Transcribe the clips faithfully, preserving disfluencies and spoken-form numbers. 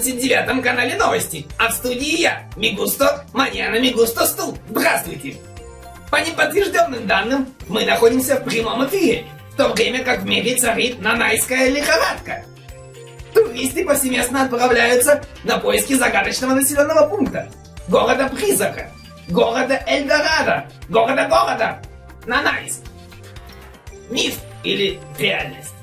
семьдесят девятом канале новости. А в студии я, Мигусто, Маньяна Мигусто Стул. Здравствуйте! По неподтвержденным данным, мы находимся в прямом эфире, в то время как в мире царит нанайская лихорадка. Туристы повсеместно отправляются на поиски загадочного населенного пункта, города-призрака, города Эльдорадо, города-города Нанайск. Миф или реальность?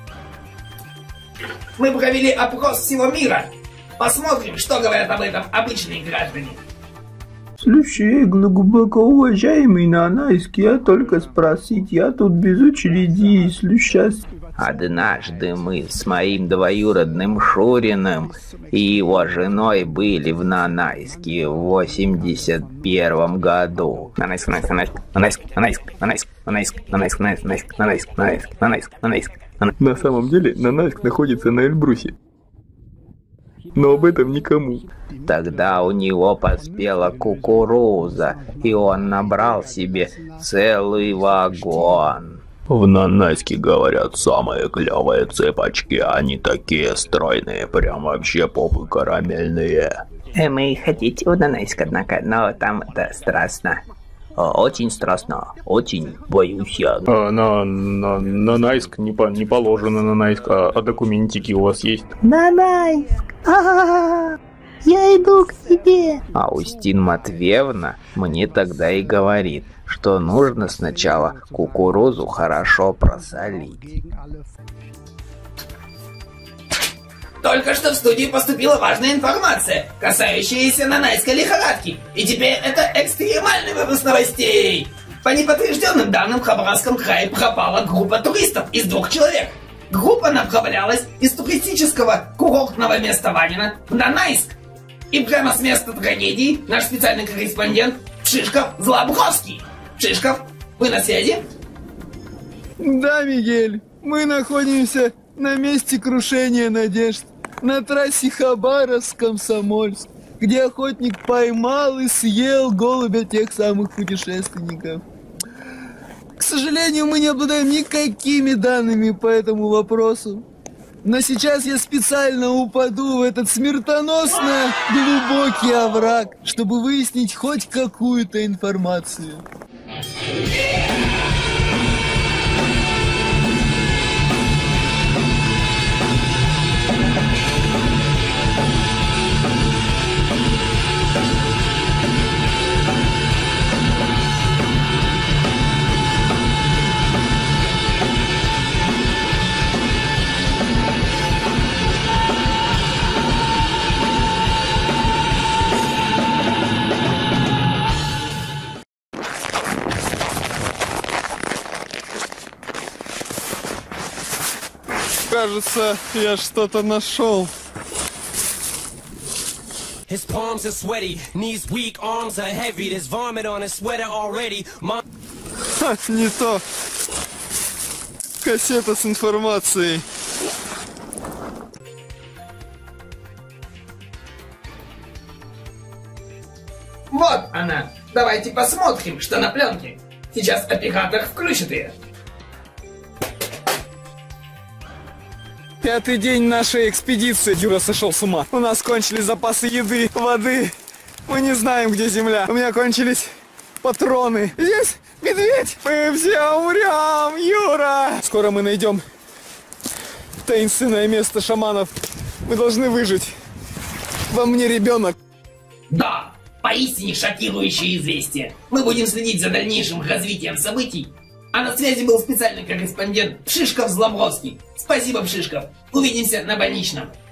Мы провели опрос всего мира. Посмотрим, что говорят об этом обычные граждане. Слушай, глубоко уважаемый Нанайск, я только спросить, я тут без очереди, если сейчас... Однажды мы с моим двоюродным Шуриным и его женой были в Нанайске в восемьдесят первом году. Нанайск, Нанайск, Нанайск, Нанайск, Нанайск, Нанайск, Нанайск, Нанайск, Нанайск, Нанайск, Нанайск, Нанайск, Нанайск. На самом деле Нанайск находится на Эльбрусе. Но об этом никому. Тогда у него поспела кукуруза, и он набрал себе целый вагон. В Нанайске, говорят, самые клевые цепочки, они такие стройные, прям вообще попы карамельные. Мы хотите в Нанайск, однако, но там это страшно. Очень страшно, очень боюсь я. А, на, на, Нанайск не, по, не положено Нанайск, а, а документики у вас есть? Нанайск! А-а-а! Я иду к тебе! Аустин Матвеевна мне тогда и говорит, что нужно сначала кукурузу хорошо просолить. Только что в студию поступила важная информация, касающаяся нанайской лихорадки. И теперь это экстремальный выпуск новостей. По неподтвержденным данным, в Хабаровском крае пропала группа туристов из двух человек. Группа направлялась из туристического курортного места Ванина в Нанайск. И прямо с места трагедии наш специальный корреспондент Шишков-Злобровский. Шишков, вы на связи? Да, Мигель, мы находимся на месте крушения надежд, на трассе Хабаровск-Комсомольск, где охотник поймал и съел голубя тех самых путешественников. К сожалению, мы не обладаем никакими данными по этому вопросу. Но сейчас я специально упаду в этот смертоносно глубокий овраг, чтобы выяснить хоть какую-то информацию. Кажется, я что-то нашел. His palms are sweaty, knees weak, arms are heavy. There's vomit on his sweater already. Mom... Ха, не то. Кассета с информацией. Вот она. Давайте посмотрим, что на пленке. Сейчас оператор включит ее. Пятый день нашей экспедиции. Юра сошел с ума. У нас кончились запасы еды, воды. Мы не знаем, где земля. У меня кончились патроны. Здесь медведь. Мы все умрем, Юра. Скоро мы найдем таинственное место шаманов. Мы должны выжить. Во мне ребенок. Да, поистине шокирующее известие. Мы будем следить за дальнейшим развитием событий. А на связи был специальный корреспондент Шишков-Злобровский. Спасибо, Шишков. Увидимся на больничном.